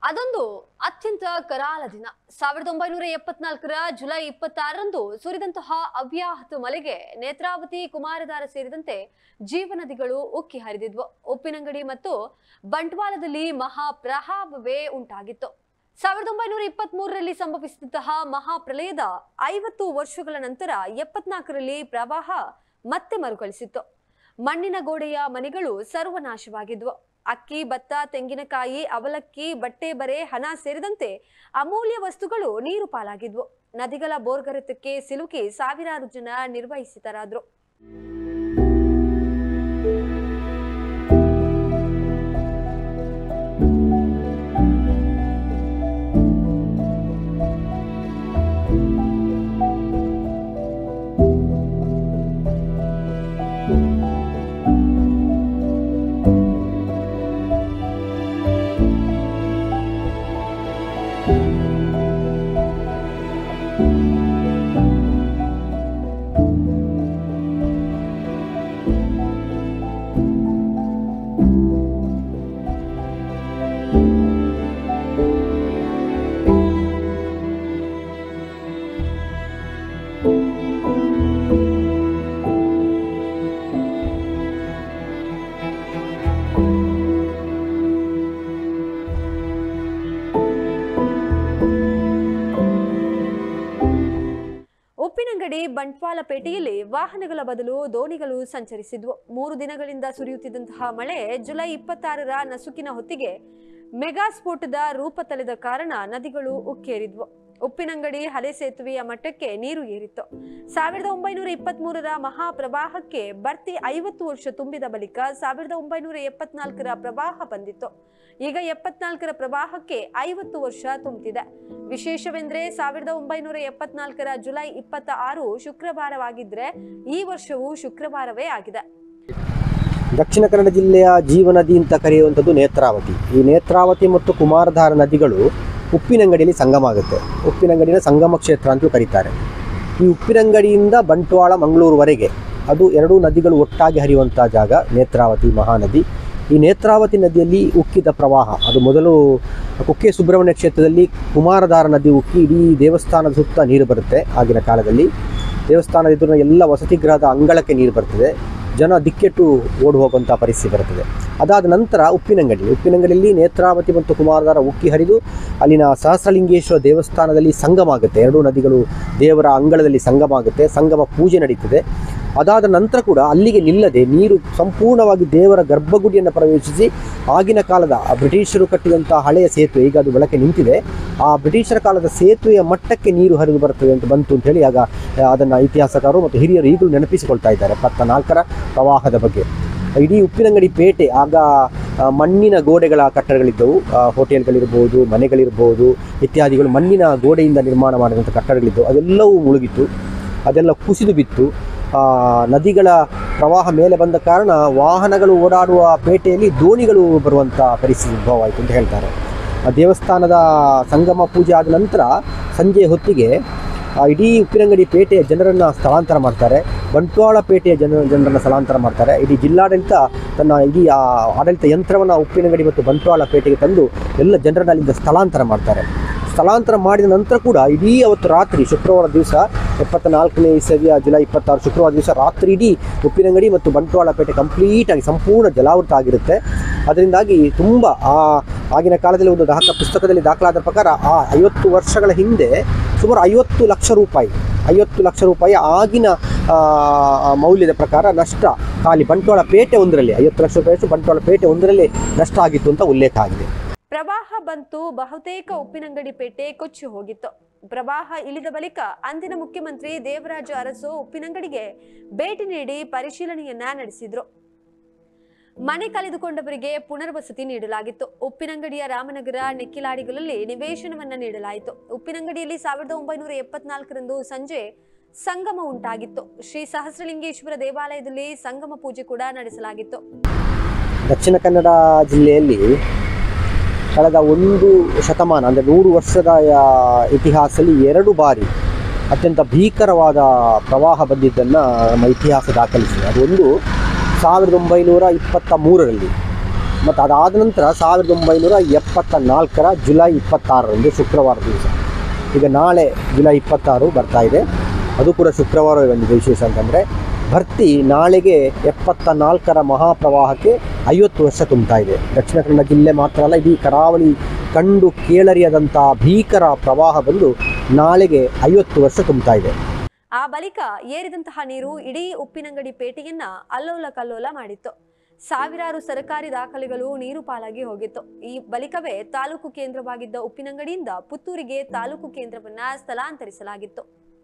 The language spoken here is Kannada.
ಅದೊಂದು ಅತ್ಯಂತ ಕರಾಳ ದಿನ. 1974ರ ಜುಲೈ 26ರಂದು ಸುರಿದಂತಹ ಅವ್ಯಾಹತ ಮಳೆಗೆ ನೇತ್ರಾವತಿ, ಕುಮಾರಧಾರ ಸೇರಿದಂತೆ ಜೀವನದಿಗಳು ಉಕ್ಕಿ ಹರಿದಿದ್ವು. ಉಪ್ಪಿನಂಗಡಿ ಮತ್ತು ಬಂಟ್ವಾಳದಲ್ಲಿ ಮಹಾಪ್ರವಾಹವೇ ಉಂಟಾಗಿತ್ತು. 1923ರಲ್ಲಿ ಸಂಭವಿಸಿದಂತಹ ಮಹಾಪ್ರಳಯದ 50 ವರ್ಷಗಳ ನಂತರ 74ರಲ್ಲಿ ಪ್ರವಾಹ ಮತ್ತೆ ಮರುಕಳಿಸಿತ್ತು. ಮಣ್ಣಿನ ಗೋಡೆಯ ಮನೆಗಳು ಸರ್ವನಾಶವಾಗಿದ್ವು. ಅಕ್ಕಿ, ಭತ್ತ, ತೆಂಗಿನಕಾಯಿ, ಅವಲಕ್ಕಿ, ಬಟ್ಟೆ ಬರೆ, ಹಣ ಸೇರಿದಂತೆ ಅಮೂಲ್ಯ ವಸ್ತುಗಳು ನೀರು ಪಾಲಾಗಿದ್ವು. ನದಿಗಳ ಬೋರ್ಗರೆತಕ್ಕೆ ಸಿಲುಕಿ ಸಾವಿರಾರು ಜನ ನಿರ್ವಹಿಸಿತರಾದ್ರು. ಉಪ್ಪಿನಂಗಡಿ, ಬಂಟ್ವಾಳಪೇಟೆಯಲ್ಲಿ ವಾಹನಗಳ ಬದಲು ದೋಣಿಗಳು ಸಂಚರಿಸಿದ್ವು. 3 ದಿನಗಳಿಂದ ಸುರಿಯುತ್ತಿದ್ದಂತಹ ಮಳೆ ಜುಲೈ 26ರ ನಸುಕಿನ ಹೊತ್ತಿಗೆ ಮೆಗಾ ಸ್ಫೋಟದ ರೂಪ ತಳೆದ ಕಾರಣ ನದಿಗಳು ಉಕ್ಕೇರಿದ್ವು. ಉಪ್ಪಿನಂಗಡಿ ಹಳೆ ಸೇತುವೆಯ ಮಟ್ಟಕ್ಕೆ ನೀರು ಏರಿತ್ತು. 1923ರ ಮಹಾಪ್ರವಾಹಕ್ಕೆ ಬರ್ತಿ 50 ವರ್ಷ ತುಂಬಿದ ಬಳಿಕ 1974ರ ಪ್ರವಾಹ ಬಂದಿತ್ತು. ಈಗ 74ರ ಪ್ರವಾಹಕ್ಕೆ 50 ವರ್ಷ ತುಂಬುತ್ತಿದೆ. ವಿಶೇಷವೆಂದರೆ 1974ರ ಜುಲೈ 26 ಶುಕ್ರವಾರವಾಗಿದ್ರೆ ಈ ವರ್ಷವೂ ಶುಕ್ರವಾರವೇ ಆಗಿದೆ. ದಕ್ಷಿಣ ಕನ್ನಡ ಜಿಲ್ಲೆಯ ಜೀವನದಿ ಅಂತ ಕರೆಯುವಂಥದ್ದು ನೇತ್ರಾವತಿ. ಈ ನೇತ್ರಾವತಿ ಮತ್ತು ಕುಮಾರಧಾರ ನದಿಗಳು ಉಪ್ಪಿನಂಗಡಿಯಲ್ಲಿ ಸಂಗಮ ಆಗುತ್ತೆ. ಉಪ್ಪಿನಂಗಡಿನ ಸಂಗಮ ಕ್ಷೇತ್ರ ಅಂತಲೂ ಕರೀತಾರೆ. ಈ ಉಪ್ಪಿನಂಗಡಿಯಿಂದ ಬಂಟ್ವಾಳ, ಮಂಗಳೂರುವರೆಗೆ ಅದು 2 ನದಿಗಳು ಒಟ್ಟಾಗಿ ಹರಿಯುವಂಥ ಜಾಗ ನೇತ್ರಾವತಿ ಮಹಾನದಿ. ಈ ನೇತ್ರಾವತಿ ನದಿಯಲ್ಲಿ ಉಕ್ಕಿದ ಪ್ರವಾಹ ಅದು ಮೊದಲು ಕುಕ್ಕೆ ಸುಬ್ರಹ್ಮಣ್ಯ ಕ್ಷೇತ್ರದಲ್ಲಿ ಕುಮಾರಧಾರ ನದಿ ಉಕ್ಕಿ ಇಡೀ ದೇವಸ್ಥಾನದ ಸುತ್ತ ನೀರು ಬರುತ್ತೆ. ಆಗಿನ ಕಾಲದಲ್ಲಿ ದೇವಸ್ಥಾನದ ಎದುರಿನ ಎಲ್ಲ ವಸತಿ ಗೃಹದ ಅಂಗಳಕ್ಕೆ ನೀರು ಬರ್ತದೆ. ಜನ ದಿಕ್ಕೆಟ್ಟು ಓಡಿ ಹೋಗುವಂಥ ಪರಿಸ್ಥಿತಿ ಬರ್ತದೆ. ಅದಾದ ನಂತರ ಉಪ್ಪಿನಂಗಡಿಯಲ್ಲಿ ನೇತ್ರಾವತಿ ಮತ್ತು ಕುಮಾರಧಾರ ಉಕ್ಕಿ ಹರಿದು ಅಲ್ಲಿನ ಸಹಸ್ರಲಿಂಗೇಶ್ವರ ದೇವಸ್ಥಾನದಲ್ಲಿ ಸಂಗಮ ಆಗುತ್ತೆ. 2 ನದಿಗಳು ದೇವರ ಅಂಗಳದಲ್ಲಿ ಸಂಗಮ ಆಗುತ್ತೆ. ಸಂಗಮ ಪೂಜೆ ನಡೀತದೆ. ಅದಾದ ನಂತರ ಕೂಡ ಅಲ್ಲಿಗೆ ನಿಲ್ಲದೆ ನೀರು ಸಂಪೂರ್ಣವಾಗಿ ದೇವರ ಗರ್ಭಗುಡಿಯನ್ನು ಪ್ರವೇಶಿಸಿ ಆಗಿನ ಕಾಲದ ಬ್ರಿಟಿಷರು ಕಟ್ಟಿದಂಥ ಹಳೆಯ ಸೇತುವೆ, ಈಗ ಅದು ಬಳಕೆ ನಿಂತಿದೆ, ಆ ಬ್ರಿಟಿಷರ ಕಾಲದ ಸೇತುವೆಯ ಮಟ್ಟಕ್ಕೆ ನೀರು ಹರಿದು ಬರ್ತದೆ ಅಂತ ಬಂತು ಅಂತ ಹೇಳಿ ಆಗ ಅದನ್ನು ಇತಿಹಾಸಕಾರರು ಮತ್ತು ಹಿರಿಯರು ಈಗಲೂ ನೆನಪಿಸಿಕೊಳ್ತಾ ಇದ್ದಾರೆ 74ರ ಪ್ರವಾಹದ ಬಗ್ಗೆ. ಇಡೀ ಉಪ್ಪಿನಂಗಡಿ ಪೇಟೆ ಆಗ ಮಣ್ಣಿನ ಗೋಡೆಗಳ ಕಟ್ಟಡಗಳಿದ್ದವು. ಹೋಟೆಲ್ಗಳಿರ್ಬೋದು, ಮನೆಗಳಿರ್ಬೋದು ಇತ್ಯಾದಿಗಳು ಮಣ್ಣಿನ ಗೋಡೆಯಿಂದ ನಿರ್ಮಾಣ ಮಾಡಿದಂಥ ಕಟ್ಟಡಗಳಿದ್ದವು. ಅದೆಲ್ಲವೂ ಮುಳುಗಿತ್ತು. ಅದೆಲ್ಲ ಕುಸಿದು ಬಿತ್ತು. ನದಿಗಳ ಪ್ರವಾಹ ಮೇಲೆ ಬಂದ ಕಾರಣ ವಾಹನಗಳು ಓಡಾಡುವ ಪೇಟೆಯಲ್ಲಿ ದೋಣಿಗಳು ಬರುವಂಥ ಪರಿಸ್ಥಿತಿ ಉದ್ಭವ ಆಯಿತು ಅಂತ ಹೇಳ್ತಾರೆ. ದೇವಸ್ಥಾನದ ಸಂಗಮ ಪೂಜೆ ಆದ ನಂತರ ಸಂಜೆ ಹೊತ್ತಿಗೆ ಇಡೀ ಉಪ್ಪಿನಂಗಡಿ ಪೇಟೆಯ ಜನರನ್ನು ಸ್ಥಳಾಂತರ ಮಾಡ್ತಾರೆ. ಬಂಟ್ವಾಳ ಪೇಟೆಯ ಜನರನ್ನು ಸ್ಥಳಾಂತರ ಮಾಡ್ತಾರೆ. ಇಡೀ ಜಿಲ್ಲಾಡಳಿತ ತನ್ನ ಇಡೀ ಆಡಳಿತ ಯಂತ್ರವನ್ನು ಉಪ್ಪಿನಂಗಡಿ ಮತ್ತು ಬಂಟ್ವಾಳ ಪೇಟೆಗೆ ತಂದು ಎಲ್ಲ ಜನರನ್ನು ಅಲ್ಲಿಂದ ಸ್ಥಳಾಂತರ ಮಾಡ್ತಾರೆ. ಸ್ಥಳಾಂತರ ಮಾಡಿದ ನಂತರ ಕೂಡ ಇಡೀ ಅವತ್ತು ರಾತ್ರಿ ಶುಕ್ರವಾರ ದಿವಸ 74ನೇ ಇಸವಿಯ ಜುಲೈ 26 ಶುಕ್ರವಾರ ದಿವಸ ರಾತ್ರಿ ಇಡೀ ಉಪ್ಪಿನಂಗಡಿ ಮತ್ತು ಬಂಟ್ವಾಳ ಪೇಟೆ ಕಂಪ್ಲೀಟಾಗಿ ಸಂಪೂರ್ಣ ಜಲಾವೃತ ಆಗಿರುತ್ತೆ. ಅದರಿಂದಾಗಿ ತುಂಬ ಆಗಿನ ಕಾಲದಲ್ಲಿ ಒಂದು ಪುಸ್ತಕದಲ್ಲಿ ದಾಖಲಾದ ಪ್ರಕಾರ 50 ವರ್ಷಗಳ ಹಿಂದೆ ಸುಮಾರು 50 ಲಕ್ಷ ರೂಪಾಯಿ ಆಗಿನ ಮೌಲ್ಯದ ಪ್ರಕಾರ ನಷ್ಟ ಖಾಲಿ ಬಂಟ್ವಾಳ ಪೇಟೆ ಒಂದರಲ್ಲಿ 50 ಲಕ್ಷ ರೂಪಾಯಿಯಷ್ಟು ಬಂಟ್ವಾಳ ಪೇಟೆ ಒಂದರಲ್ಲಿ ನಷ್ಟ ಆಗಿತ್ತು ಅಂತ ಉಲ್ಲೇಖ ಆಗಿದೆ. ಪ್ರವಾಹ ಬಂತು, ಬಹುತೇಕ ಉಪ್ಪಿನಂಗಡಿ ಪೇಟೆ ಕೊಚ್ಚಿ ಹೋಗಿತ್ತು. ಪ್ರವಾಹ ಇಳಿದ ಬಳಿಕ ಅಂದಿನ ಮುಖ್ಯಮಂತ್ರಿ ದೇವರಾಜ ಅರಸು ಉಪ್ಪಿನಂಗಡಿಗೆ ಭೇಟಿ ನೀಡಿ ಪರಿಶೀಲನೆಯನ್ನ ನಡೆಸಿದ್ರು. ಮನೆ ಕಳೆದುಕೊಂಡವರಿಗೆ ಪುನರ್ವಸತಿ ನೀಡಲಾಗಿತ್ತು. ಉಪ್ಪಿನಂಗಡಿಯ ರಾಮನಗರ, ನೆಕ್ಕಿಲಾಡಿಗಳಲ್ಲಿ ನಿವೇಶನವನ್ನ ನೀಡಲಾಯಿತು. ಉಪ್ಪಿನಂಗಡಿಯಲ್ಲಿ 1974ರಂದು ಸಂಜೆ ಸಂಗಮ ಉಂಟಾಗಿತ್ತು. ಶ್ರೀ ಸಹಸ್ರಲಿಂಗೇಶ್ವರ ದೇವಾಲಯದಲ್ಲಿ ಸಂಗಮ ಪೂಜೆ ಕೂಡ ನಡೆಸಲಾಗಿತ್ತು. ದಕ್ಷಿಣ ಕನ್ನಡ ಜಿಲ್ಲೆಯಲ್ಲಿ ಕಳೆದ 1 ಶತಮಾನ ಅಂದರೆ 100 ವರ್ಷದ ಇತಿಹಾಸದಲ್ಲಿ 2 ಬಾರಿ ಅತ್ಯಂತ ಭೀಕರವಾದ ಪ್ರವಾಹ ಬಂದಿದ್ದನ್ನು ನಮ್ಮ ಇತಿಹಾಸ ದಾಖಲಿಸಿದೆ. ಅದು ಒಂದು 1923ರಲ್ಲಿ ಮತ್ತು ಅದಾದ ನಂತರ 1974 ಜುಲೈ 26 ಶುಕ್ರವಾರ ದಿವಸ, ಈಗ ನಾಳೆ ಜುಲೈ 26 ಬರ್ತಾ ಇದೆ, ಅದು ಕೂಡ ಶುಕ್ರವಾರ ಬಂದಿದೆ. ವಿಶೇಷ ಅಂತಂದರೆ ಭರ್ತಿ ನಾಳೆಗೆ 74ರ ಮಹಾಪ್ರವಾಹಕ್ಕೆ 50 ವರ್ಷ ತುಂಬ್ತಾ ಇದೆ. ದಕ್ಷಿಣ ಕನ್ನಡ ಜಿಲ್ಲೆ ಮಾತ್ರ ಅಲ್ಲ, ಇಡೀ ಕರಾವಳಿ ಕಂಡು ಕೇಳರಿಯದಂಥ ಭೀಕರ ಪ್ರವಾಹ ಬಂದು ನಾಳೆಗೆ 50 ವರ್ಷ ತುಂಬ್ತಾ ಇದೆ. ಆ ಬಳಿಕ ಏರಿದಂತಹ ನೀರು ಇಡೀ ಉಪ್ಪಿನಂಗಡಿ ಪೇಟೆಯನ್ನ ಅಲ್ಲೋಲ ಕಲ್ಲೋಲ ಮಾಡಿತ್ತು. ಸಾವಿರಾರು ಸರ್ಕಾರಿ ದಾಖಲೆಗಳು ನೀರು ಪಾಲಾಗಿ ಹೋಗಿತ್ತು. ಈ ಬಳಿಕವೇ ತಾಲೂಕು ಕೇಂದ್ರವಾಗಿದ್ದ ಉಪ್ಪಿನಂಗಡಿಯಿಂದ ಪುತ್ತೂರಿಗೆ ತಾಲೂಕು ಕೇಂದ್ರವನ್ನ ಸ್ಥಳಾಂತರಿಸಲಾಗಿತ್ತು.